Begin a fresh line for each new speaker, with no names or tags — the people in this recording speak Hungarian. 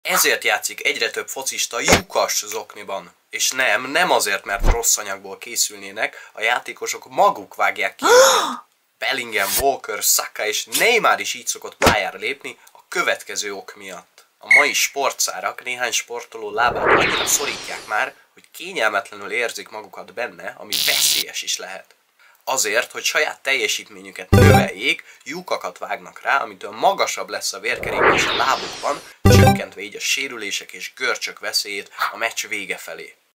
Ezért játszik egyre több focista lyukas zokniban. És nem azért, mert rossz anyagból készülnének, a játékosok maguk vágják ki őket. Bellingham, Walker, Saka és Neymar is így szokott pályára lépni a következő ok miatt. A mai sportszárak néhány sportoló lábát annyira szorítják már, hogy kényelmetlenül érzik magukat benne, ami veszélyes is lehet. Azért, hogy saját teljesítményüket növeljék, lyukakat vágnak rá, amitől magasabb lesz a vérkeringés a lábukban, csökkentve így a sérülések és görcsök veszélyét a meccs vége felé.